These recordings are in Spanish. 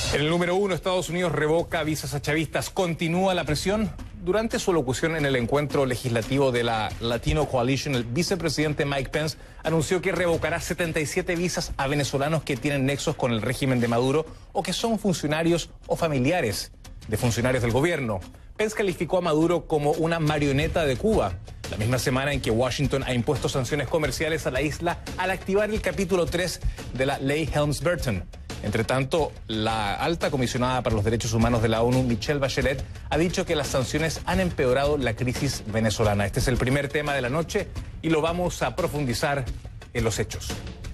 En el número 1, Estados Unidos revoca visas a chavistas. Continúa la presión. Durante su locución en el encuentro legislativo de la Latino Coalition, el vicepresidente Mike Pence anunció que revocará 77 visas a venezolanos que tienen nexos con el régimen de Maduro o que son funcionarios o familiares de funcionarios del gobierno. Pence calificó a Maduro como una marioneta de Cuba, la misma semana en que Washington ha impuesto sanciones comerciales a la isla al activar el capítulo 3 de la ley Helms-Burton. Entre tanto, la alta comisionada para los derechos humanos de la ONU, Michelle Bachelet, ha dicho que las sanciones han empeorado la crisis venezolana. Este es el primer tema de la noche y lo vamos a profundizar en los hechos.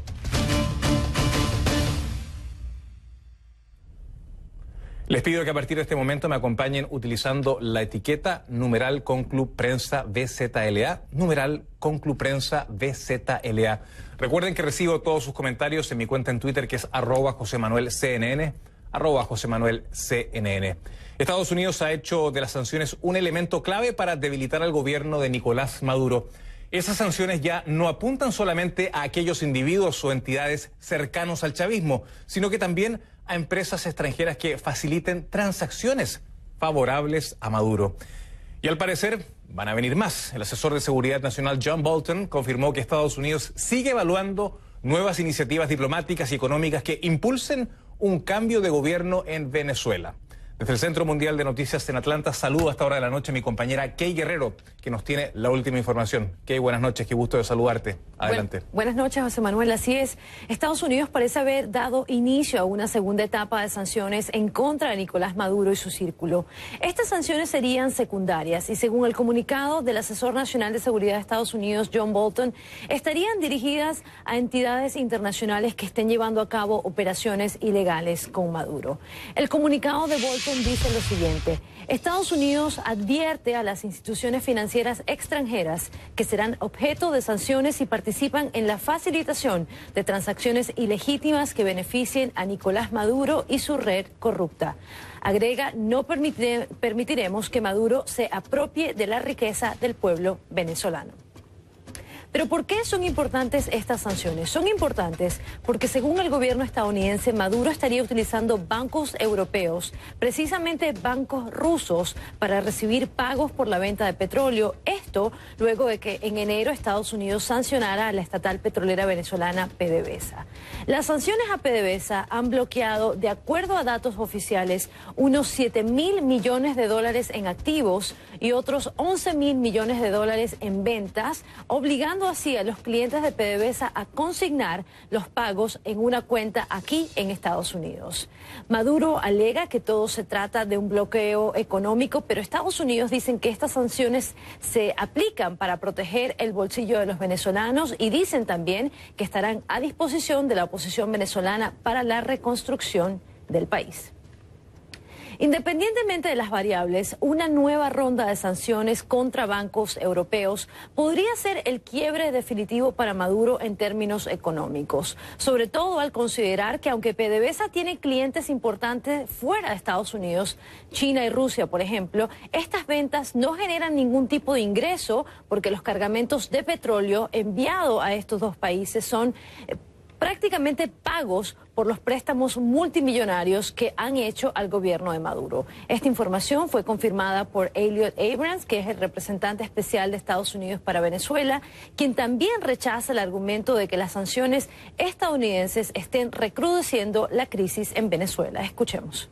Les pido que a partir de este momento me acompañen utilizando la etiqueta numeral Conclub Prensa VZLA, numeral Conclub Prensa VZLA. Recuerden que recibo todos sus comentarios en mi cuenta en Twitter, que es @JosemanuelCNN, @JosemanuelCNN. Estados Unidos ha hecho de las sanciones un elemento clave para debilitar al gobierno de Nicolás Maduro. Esas sanciones ya no apuntan solamente a aquellos individuos o entidades cercanos al chavismo, sino que también a empresas extranjeras que faciliten transacciones favorables a Maduro. Y al parecer van a venir más. El asesor de seguridad nacional John Bolton confirmó que Estados Unidos sigue evaluando nuevas iniciativas diplomáticas y económicas que impulsen un cambio de gobierno en Venezuela. Desde el Centro Mundial de Noticias en Atlanta, saludo a esta hora de la noche a mi compañera Kay Guerrero, que nos tiene la última información. Kay, buenas noches, qué gusto de saludarte. Adelante. Buenas noches, José Manuel. Así es, Estados Unidos parece haber dado inicio a una segunda etapa de sanciones en contra de Nicolás Maduro y su círculo. Estas sanciones serían secundarias y, según el comunicado del asesor nacional de seguridad de Estados Unidos, John Bolton, estarían dirigidas a entidades internacionales que estén llevando a cabo operaciones ilegales con Maduro. El comunicado de Bolton dice lo siguiente: Estados Unidos advierte a las instituciones financieras extranjeras que serán objeto de sanciones y participan en la facilitación de transacciones ilegítimas que beneficien a Nicolás Maduro y su red corrupta. Agrega, no permitiremos que Maduro se apropie de la riqueza del pueblo venezolano. Pero ¿por qué son importantes estas sanciones? Son importantes porque, según el gobierno estadounidense, Maduro estaría utilizando bancos europeos, precisamente bancos rusos, para recibir pagos por la venta de petróleo. Esto luego de que en enero Estados Unidos sancionara a la estatal petrolera venezolana PDVSA. Las sanciones a PDVSA han bloqueado, de acuerdo a datos oficiales, unos 7.000 millones de dólares en activos y otros 11.000 millones de dólares en ventas, obligando así a los clientes de PDVSA a consignar los pagos en una cuenta aquí en Estados Unidos. Maduro alega que todo se trata de un bloqueo económico, pero Estados Unidos dicen que estas sanciones se aplican para proteger el bolsillo de los venezolanos y dicen también que estarán a disposición de la oposición venezolana para la reconstrucción del país. Independientemente de las variables, una nueva ronda de sanciones contra bancos europeos podría ser el quiebre definitivo para Maduro en términos económicos, sobre todo al considerar que, aunque PDVSA tiene clientes importantes fuera de Estados Unidos, China y Rusia, por ejemplo, estas ventas no generan ningún tipo de ingreso porque los cargamentos de petróleo enviados a estos dos países son prácticamente pagos por los préstamos multimillonarios que han hecho al gobierno de Maduro. Esta información fue confirmada por Elliot Abrams, que es el representante especial de Estados Unidos para Venezuela, quien también rechaza el argumento de que las sanciones estadounidenses estén recrudeciendo la crisis en Venezuela. Escuchemos.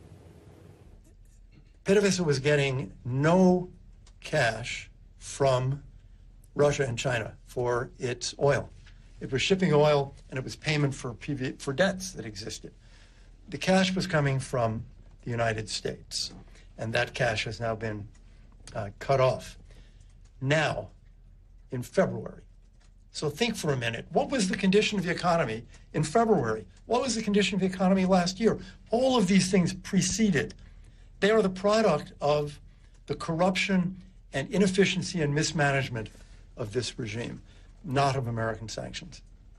PDVSA was getting no cash from Russia and China for its oil. It was shipping oil, and it was payment for debts that existed. The cash was coming from the United States, and that cash has now been cut off. Now, in February. So think for a minute. What was the condition of the economy in February? What was the condition of the economy last year? All of these things preceded. They are the product of the corruption and inefficiency and mismanagement of this regime, not of American sanctions.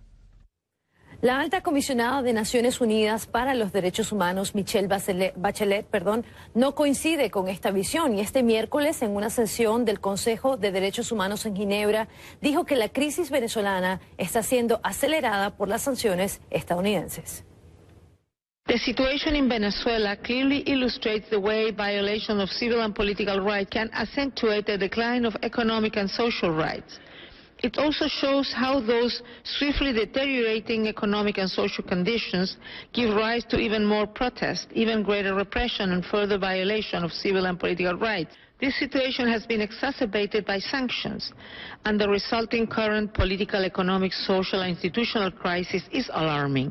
La alta comisionada de Naciones Unidas para los Derechos Humanos, Michelle Bachelet, no coincide con esta visión y este miércoles, en una sesión del Consejo de Derechos Humanos en Ginebra, dijo que la crisis venezolana está siendo acelerada por las sanciones estadounidenses. The The situation in Venezuela clearly illustrates the way violation of civil and political rights can accentuate the decline of economic and social rights. It also shows how those swiftly deteriorating economic and social conditions give rise to even more protest, even greater repression and further violation of civil and political rights. This situation has been exacerbated by sanctions, and the resulting current political, economic, social and institutional crisis is alarming.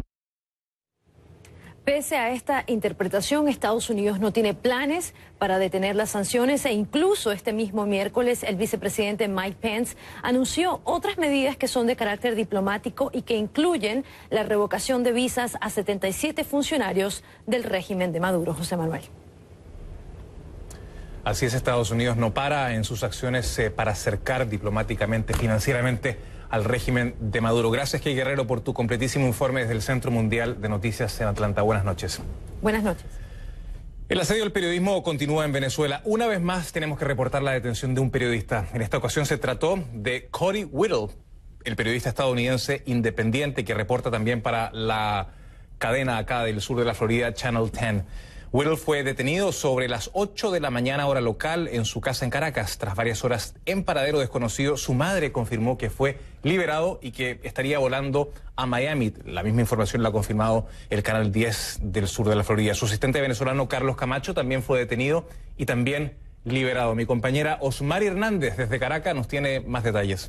Pese a esta interpretación, Estados Unidos no tiene planes para detener las sanciones e incluso este mismo miércoles el vicepresidente Mike Pence anunció otras medidas que son de carácter diplomático y que incluyen la revocación de visas a 77 funcionarios del régimen de Maduro. José Manuel. Así es, Estados Unidos no para en sus acciones para acercar diplomáticamente, financieramente al régimen de Maduro. Gracias, Key Guerrero, por tu completísimo informe desde el Centro Mundial de Noticias en Atlanta. Buenas noches. Buenas noches. El asedio al periodismo continúa en Venezuela. Una vez más tenemos que reportar la detención de un periodista. En esta ocasión se trató de Cody Whittle, el periodista estadounidense independiente que reporta también para la cadena acá del sur de la Florida, Channel 10. Whittle fue detenido sobre las 8 de la mañana hora local en su casa en Caracas. Tras varias horas en paradero desconocido, su madre confirmó que fue liberado y que estaría volando a Miami. La misma información la ha confirmado el Canal 10 del sur de la Florida. Su asistente venezolano Carlos Camacho también fue detenido y también liberado. Mi compañera Osmari Hernández desde Caracas nos tiene más detalles.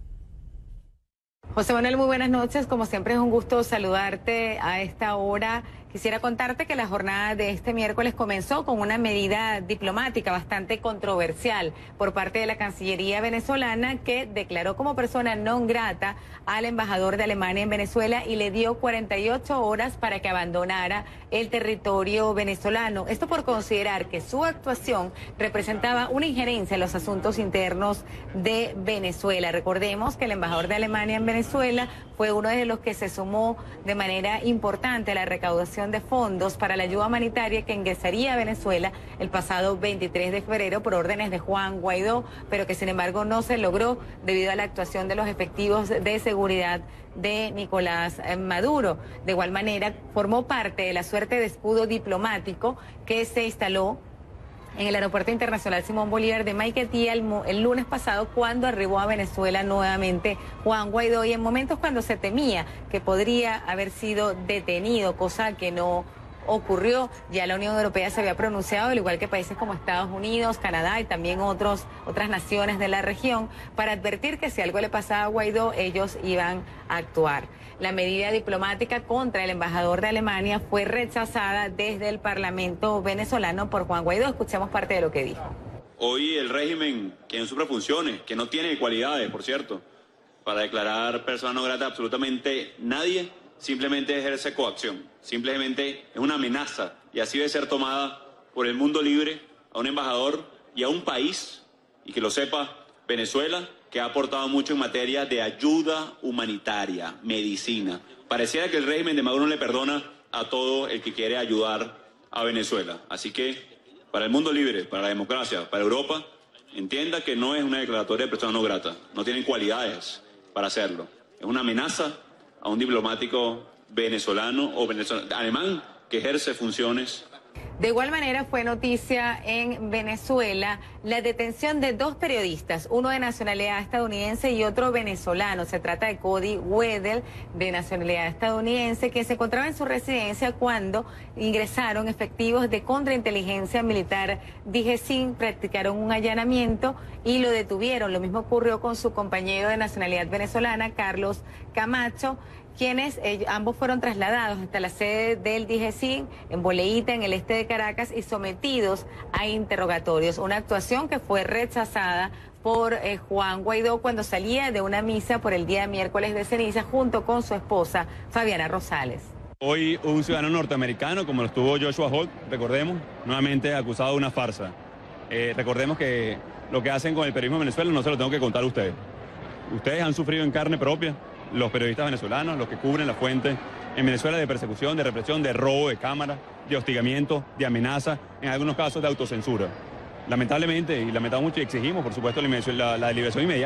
José Manuel, muy buenas noches. Como siempre es un gusto saludarte a esta hora. Quisiera contarte que la jornada de este miércoles comenzó con una medida diplomática bastante controversial por parte de la Cancillería venezolana, que declaró como persona non grata al embajador de Alemania en Venezuela y le dio 48 horas para que abandonara el territorio venezolano. Esto por considerar que su actuación representaba una injerencia en los asuntos internos de Venezuela. Recordemos que el embajador de Alemania en Venezuela fue uno de los que se sumó de manera importante a la recaudación de fondos para la ayuda humanitaria que ingresaría a Venezuela el pasado 23 de febrero por órdenes de Juan Guaidó, pero que sin embargo no se logró debido a la actuación de los efectivos de seguridad de Nicolás Maduro. De igual manera, formó parte de la suerte de escudo diplomático que se instaló en el Aeropuerto Internacional Simón Bolívar de Maiquetía el lunes pasado, cuando arribó a Venezuela nuevamente Juan Guaidó, y en momentos cuando se temía que podría haber sido detenido, cosa que no ocurrió. Ya la Unión Europea se había pronunciado, al igual que países como Estados Unidos, Canadá y también otras naciones de la región, para advertir que si algo le pasaba a Guaidó, ellos iban a actuar. La medida diplomática contra el embajador de Alemania fue rechazada desde el Parlamento venezolano por Juan Guaidó. Escuchemos parte de lo que dijo. Hoy el régimen, que en suprafunciones, que no tiene cualidades, por cierto, para declarar persona no grata absolutamente nadie, simplemente ejerce coacción, simplemente es una amenaza, y así debe ser tomada por el mundo libre a un embajador y a un país, y que lo sepa Venezuela, que ha aportado mucho en materia de ayuda humanitaria, medicina. Pareciera que el régimen de Maduro no le perdona a todo el que quiere ayudar a Venezuela. Así que para el mundo libre, para la democracia, para Europa, entienda que no es una declaratoria de persona no grata, no tienen cualidades para hacerlo. Es una amenaza a un diplomático venezolano o alemán que ejerce funciones. De igual manera fue noticia en Venezuela la detención de dos periodistas, uno de nacionalidad estadounidense y otro venezolano. Se trata de Cody Whittle, de nacionalidad estadounidense, que se encontraba en su residencia cuando ingresaron efectivos de contrainteligencia militar DGCIN, practicaron un allanamiento y lo detuvieron. Lo mismo ocurrió con su compañero de nacionalidad venezolana, Carlos Camacho, quienes ambos fueron trasladados hasta la sede del DGCIN en Boleíta, en el este de Caracas, y sometidos a interrogatorios. Una actuación que fue rechazada por Juan Guaidó cuando salía de una misa por el día miércoles de ceniza junto con su esposa Fabiana Rosales. Hoy un ciudadano norteamericano, como lo estuvo Joshua Holt, recordemos, nuevamente acusado de una farsa. Recordemos que lo que hacen con el periodismo en Venezuela no se lo tengo que contar a ustedes. Ustedes han sufrido en carne propia, los periodistas venezolanos, los que cubren la fuente en Venezuela, de persecución, de represión, de robo de cámara, de hostigamiento, de amenaza, en algunos casos de autocensura. Lamentablemente, y lamentamos mucho, y exigimos, por supuesto, la liberación inmediata.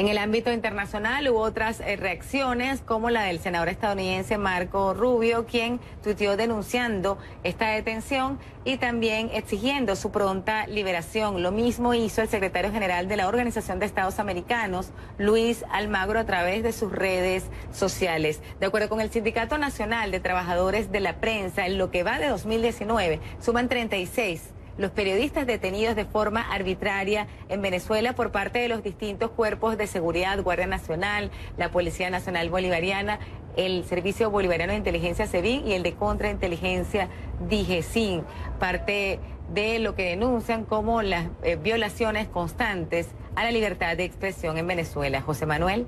En el ámbito internacional hubo otras reacciones, como la del senador estadounidense Marco Rubio, quien tuiteó denunciando esta detención y también exigiendo su pronta liberación. Lo mismo hizo el secretario general de la Organización de Estados Americanos, Luis Almagro, a través de sus redes sociales. De acuerdo con el Sindicato Nacional de Trabajadores de la Prensa, en lo que va de 2019, suman 36 los periodistas detenidos de forma arbitraria en Venezuela por parte de los distintos cuerpos de seguridad, Guardia Nacional, la Policía Nacional Bolivariana, el Servicio Bolivariano de Inteligencia SEBIN y el de Contrainteligencia DIGESIN, parte de lo que denuncian como las violaciones constantes a la libertad de expresión en Venezuela. José Manuel.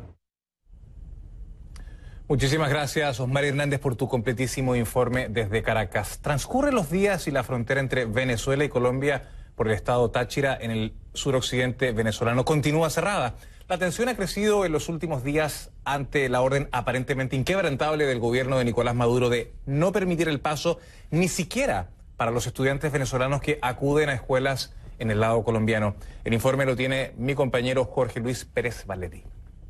Muchísimas gracias, Osmar Hernández, por tu completísimo informe desde Caracas. Transcurren los días y la frontera entre Venezuela y Colombia por el estado Táchira, en el suroccidente venezolano, continúa cerrada. La tensión ha crecido en los últimos días ante la orden aparentemente inquebrantable del gobierno de Nicolás Maduro de no permitir el paso ni siquiera para los estudiantes venezolanos que acuden a escuelas en el lado colombiano. El informe lo tiene mi compañero Jorge Luis Pérez Valetti.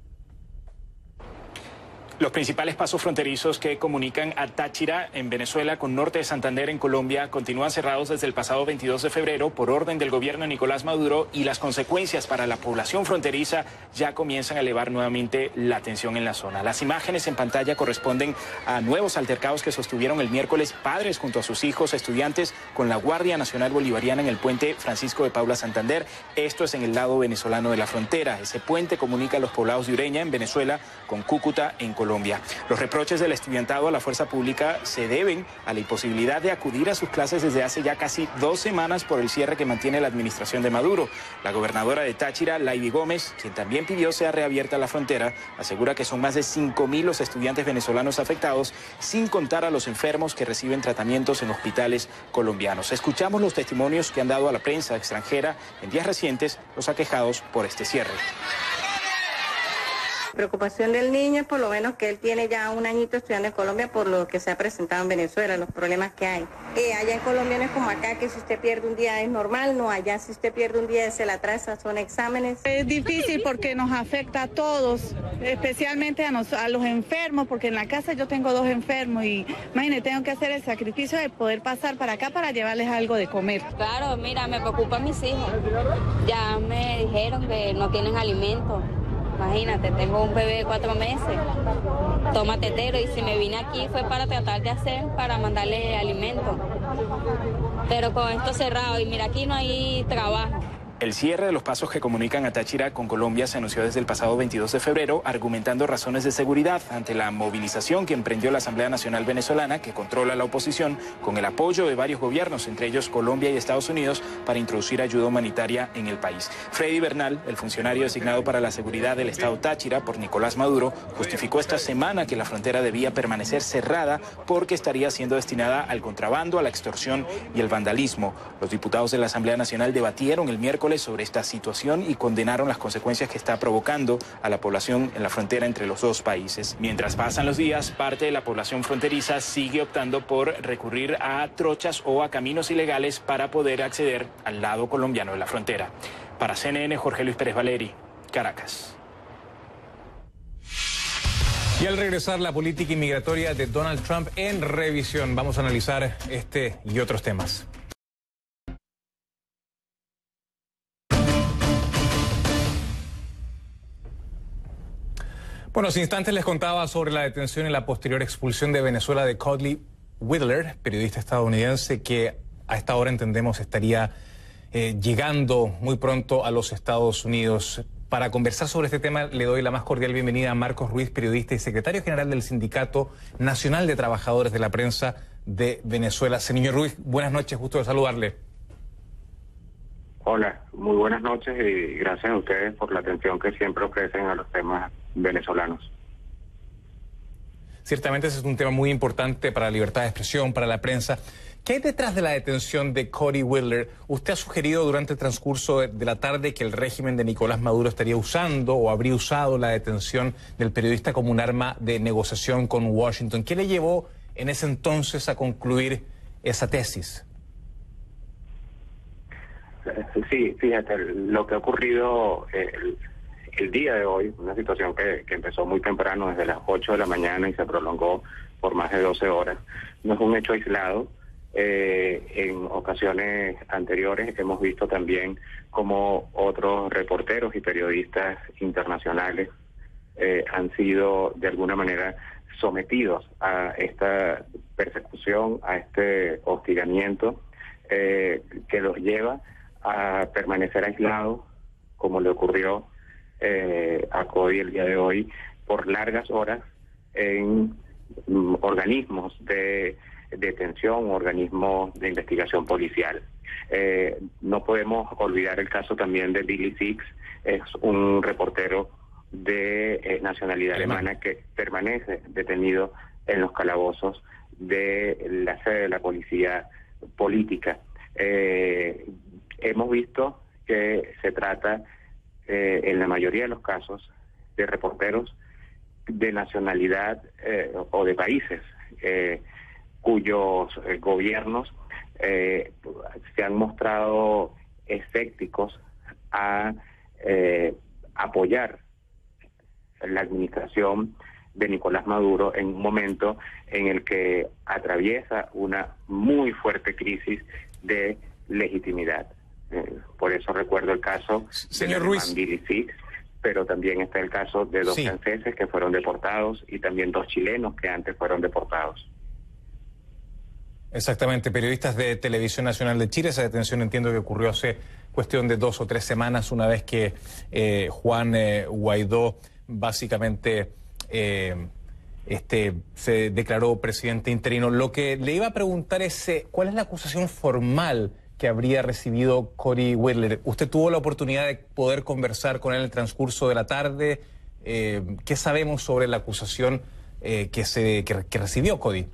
Los principales pasos fronterizos que comunican a Táchira en Venezuela con norte de Santander en Colombia continúan cerrados desde el pasado 22 de febrero por orden del gobierno de Nicolás Maduro, y las consecuencias para la población fronteriza ya comienzan a elevar nuevamente la tensión en la zona. Las imágenes en pantalla corresponden a nuevos altercados que sostuvieron el miércoles padres junto a sus hijos estudiantes con la Guardia Nacional Bolivariana en el puente Francisco de Paula Santander. Esto es en el lado venezolano de la frontera. Ese puente comunica a los poblados de Ureña en Venezuela con Cúcuta en Colombia. Los reproches del estudiantado a la fuerza pública se deben a la imposibilidad de acudir a sus clases desde hace ya casi 2 semanas por el cierre que mantiene la administración de Maduro. La gobernadora de Táchira, Laidy Gómez, quien también pidió sea reabierta la frontera, asegura que son más de 5.000 los estudiantes venezolanos afectados, sin contar a los enfermos que reciben tratamientos en hospitales colombianos. Escuchamos los testimonios que han dado a la prensa extranjera en días recientes los aquejados por este cierre. Preocupación del niño es por lo menos que él tiene ya un añito estudiando en Colombia por lo que se ha presentado en Venezuela, los problemas que hay. Allá en Colombia no es como acá, que si usted pierde un día es normal, no, allá si usted pierde un día se la atrasa, son exámenes. Es difícil porque nos afecta a todos, especialmente a los enfermos, porque en la casa yo tengo 2 enfermos y imagínate, tengo que hacer el sacrificio de poder pasar para acá para llevarles algo de comer. Claro, mira, me preocupan mis hijos, ya me dijeron que no tienen alimento. Imagínate, tengo un bebé de 4 meses, toma tetero, y si me vine aquí fue para tratar de hacer, para mandarle alimento. Pero con esto cerrado, y mira, aquí no hay trabajo. El cierre de los pasos que comunican a Táchira con Colombia se anunció desde el pasado 22 de febrero, argumentando razones de seguridad ante la movilización que emprendió la Asamblea Nacional Venezolana, que controla la oposición, con el apoyo de varios gobiernos, entre ellos Colombia y Estados Unidos, para introducir ayuda humanitaria en el país. Freddy Bernal, el funcionario designado para la seguridad del estado Táchira por Nicolás Maduro, justificó esta semana que la frontera debía permanecer cerrada porque estaría siendo destinada al contrabando, a la extorsión y el vandalismo. Los diputados de la Asamblea Nacional debatieron el miércoles sobre esta situación y condenaron las consecuencias que está provocando a la población en la frontera entre los 2 países. Mientras pasan los días, parte de la población fronteriza sigue optando por recurrir a trochas o a caminos ilegales para poder acceder al lado colombiano de la frontera. Para CNN, Jorge Luis Pérez Valeri, Caracas. Y al regresar, la política inmigratoria de Donald Trump en revisión. Vamos a analizar este y otros temas. Bueno, hace instantes les contaba sobre la detención y la posterior expulsión de Venezuela de Cody Whittler, periodista estadounidense que a esta hora entendemos estaría llegando muy pronto a los Estados Unidos. Para conversar sobre este tema le doy la más cordial bienvenida a Marcos Ruiz, periodista y secretario general del Sindicato Nacional de Trabajadores de la Prensa de Venezuela. Señor Ruiz, buenas noches, gusto de saludarle. Hola, muy buenas noches y gracias a ustedes por la atención que siempre ofrecen a los temas venezolanos. Ciertamente ese es un tema muy importante para la libertad de expresión, para la prensa. ¿Qué hay detrás de la detención de Cody Whittler? Usted ha sugerido durante el transcurso de la tarde que el régimen de Nicolás Maduro estaría usando o habría usado la detención del periodista como un arma de negociación con Washington. ¿Qué le llevó en ese entonces a concluir esa tesis? Sí, fíjate, lo que ha ocurrido el día de hoy, una situación que empezó muy temprano, desde las 8 de la mañana y se prolongó por más de 12 horas, no es un hecho aislado. En ocasiones anteriores hemos visto también como otros reporteros y periodistas internacionales han sido de alguna manera sometidos a esta persecución, a este hostigamiento que los lleva a permanecer aislados, como le ocurrió a Cody el día de hoy, por largas horas en organismos de detención, organismos de investigación policial. No podemos olvidar el caso también de Billy Six, es un reportero de nacionalidad alemana que permanece detenido en los calabozos de la sede de la policía política. Hemos visto que se trata, en la mayoría de los casos, de reporteros de nacionalidad o de países cuyos gobiernos se han mostrado escépticos a apoyar la administración de Nicolás Maduro en un momento en el que atraviesa una muy fuerte crisis de legitimidad. Por eso recuerdo el caso Señor de Ruiz, Billy Six, pero también está el caso de dos franceses que fueron deportados y también dos chilenos que antes fueron deportados. Exactamente, periodistas de Televisión Nacional de Chile. Esa detención entiendo que ocurrió hace cuestión de 2 o 3 semanas, una vez que Juan Guaidó básicamente se declaró presidente interino. Lo que le iba a preguntar es ¿cuál es la acusación formal que habría recibido Cody Whitler? ¿Usted tuvo la oportunidad de poder conversar con él en el transcurso de la tarde? ¿Qué sabemos sobre la acusación que recibió Cody?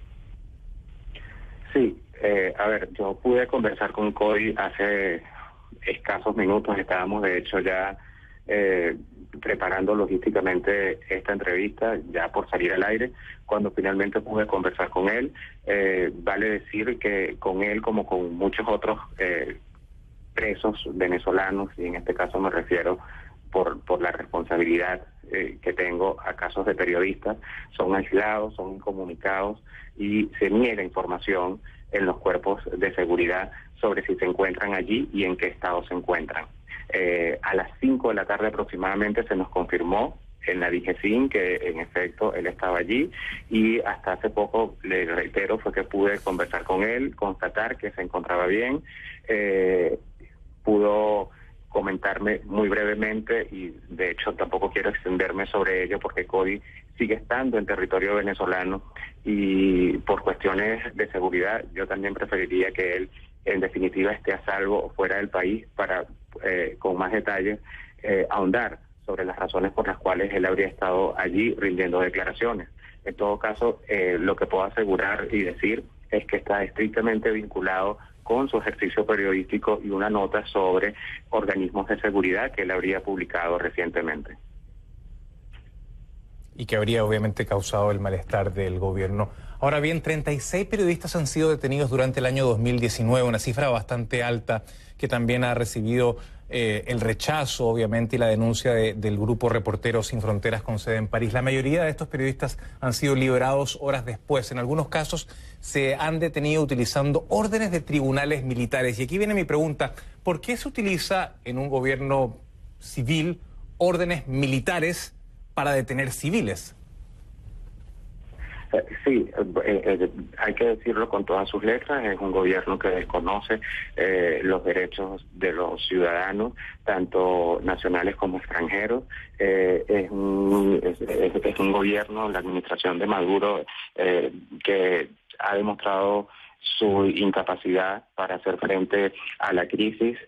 Sí, a ver, yo pude conversar con Cody hace escasos minutos. Estábamos de hecho ya preparando logísticamente esta entrevista, ya por salir al aire, cuando finalmente pude conversar con él. Vale decir que con él, como con muchos otros presos venezolanos, y en este caso me refiero por la responsabilidad que tengo a casos de periodistas, son aislados, son incomunicados y se niega información en los cuerpos de seguridad sobre si se encuentran allí y en qué estado se encuentran. A las 5 de la tarde aproximadamente se nos confirmó en la DGCIN que en efecto él estaba allí, y hasta hace poco, le reitero, fue que pude conversar con él, constatar que se encontraba bien. Pudo comentarme muy brevemente, y de hecho tampoco quiero extenderme sobre ello porque Cody sigue estando en territorio venezolano y por cuestiones de seguridad yo también preferiría que él en definitiva esté a salvo fuera del país para con más detalles ahondar sobre las razones por las cuales él habría estado allí rindiendo declaraciones. En todo caso, lo que puedo asegurar y decir es que está estrictamente vinculado con su ejercicio periodístico y una nota sobre organismos de seguridad que él habría publicado recientemente. Y que habría obviamente causado el malestar del gobierno. Ahora bien, 36 periodistas han sido detenidos durante el año 2019, una cifra bastante alta que también ha recibido el rechazo, obviamente, y la denuncia del grupo Reporteros Sin Fronteras con sede en París. La mayoría de estos periodistas han sido liberados horas después. En algunos casos se han detenido utilizando órdenes de tribunales militares. Y aquí viene mi pregunta, ¿por qué se utiliza en un gobierno civil órdenes militares para detener civiles? Sí, hay que decirlo con todas sus letras, es un gobierno que desconoce los derechos de los ciudadanos, tanto nacionales como extranjeros. Es un gobierno, la administración de Maduro, que ha demostrado su incapacidad para hacer frente a la crisis.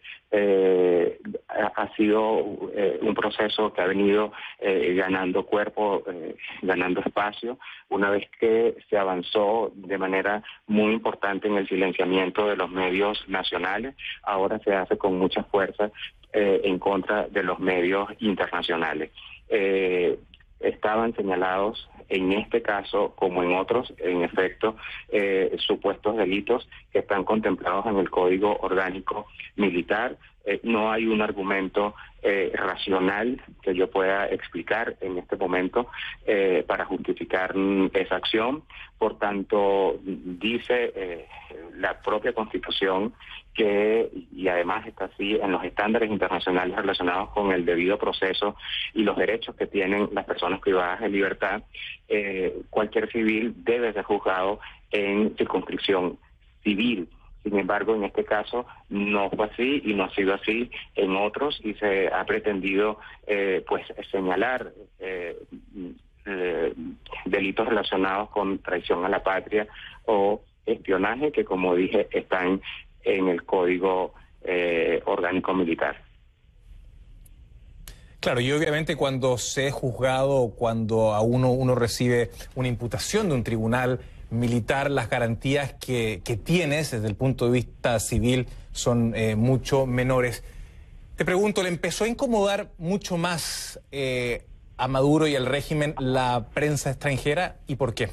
Ha sido un proceso que ha venido ganando cuerpo, ganando espacio, una vez que se avanzó de manera muy importante en el silenciamiento de los medios nacionales. Ahora se hace con mucha fuerza en contra de los medios internacionales. Estaban señalados en este caso, como en otros, en efecto, supuestos delitos que están contemplados en el Código Orgánico Militar. No hay un argumento racional que yo pueda explicar en este momento para justificar esa acción. Por tanto, dice la propia Constitución que, y además está así en los estándares internacionales relacionados con el debido proceso y los derechos que tienen las personas privadas de libertad, cualquier civil debe ser juzgado en circunscripción civil. Sin embargo, en este caso no fue así y no ha sido así en otros, y se ha pretendido pues señalar delitos relacionados con traición a la patria o espionaje, que, como dije, están en el Código Orgánico Militar. Claro, y obviamente cuando se es juzgado, cuando a uno recibe una imputación de un tribunal militar, las garantías que tienes desde el punto de vista civil son mucho menores. Te pregunto, ¿le empezó a incomodar mucho más a Maduro y al régimen la prensa extranjera, y por qué?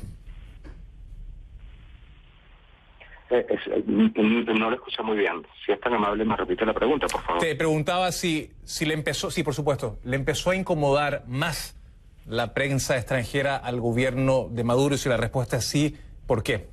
No lo escuché muy bien. Si es tan amable, me repite la pregunta, por favor. Te preguntaba si le empezó, sí, por supuesto, le empezó a incomodar más la prensa extranjera al gobierno de Maduro, y si la respuesta es sí, ¿por qué?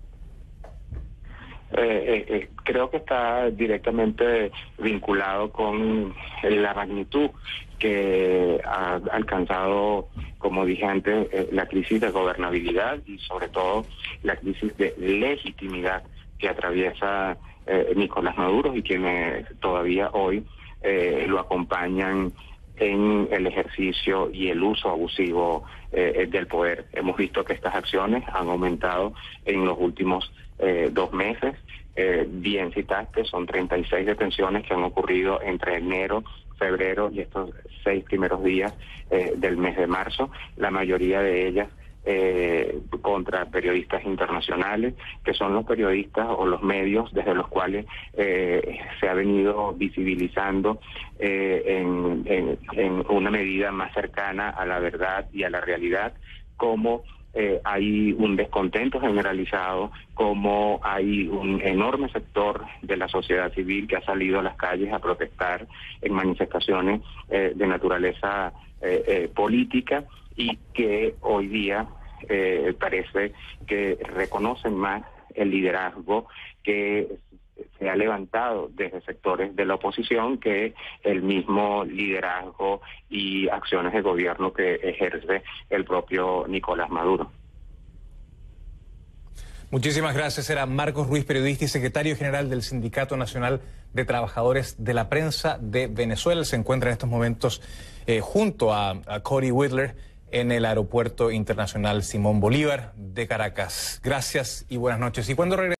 Creo que está directamente vinculado con la magnitud que ha alcanzado, como dije antes, la crisis de gobernabilidad y sobre todo la crisis de legitimidad que atraviesa Nicolás Maduro y quienes todavía hoy lo acompañan en el ejercicio y el uso abusivo del poder. Hemos visto que estas acciones han aumentado en los últimos 2 meses. Bien citaste, son 36 detenciones que han ocurrido entre enero, febrero y estos 6 primeros días del mes de marzo, la mayoría de ellas contra periodistas internacionales, que son los periodistas o los medios desde los cuales se ha venido visibilizando en una medida más cercana a la verdad y a la realidad, como hay un descontento generalizado, como hay un enorme sector de la sociedad civil que ha salido a las calles a protestar en manifestaciones de naturaleza política, y que hoy día parece que reconocen más el liderazgo que se ha levantado desde sectores de la oposición que el mismo liderazgo y acciones de gobierno que ejerce el propio Nicolás Maduro. Muchísimas gracias. Era Marcos Ruiz, periodista y secretario general del Sindicato Nacional de Trabajadores de la Prensa de Venezuela. Se encuentra en estos momentos junto a Cody Whitler en el Aeropuerto Internacional Simón Bolívar de Caracas. Gracias y buenas noches. Y cuando